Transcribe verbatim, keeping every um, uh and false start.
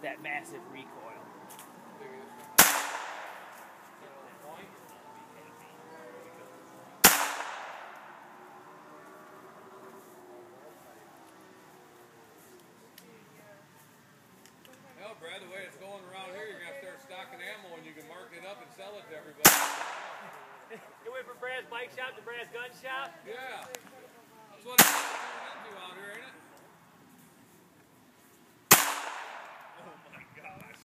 that massive recoil. Well, Brad, the way it's going around here, you're going to start stocking ammo and you can mark it up and sell it to everybody. It went from Brad's bike shop to Brad's gun shop? Yeah. That's what it's turned into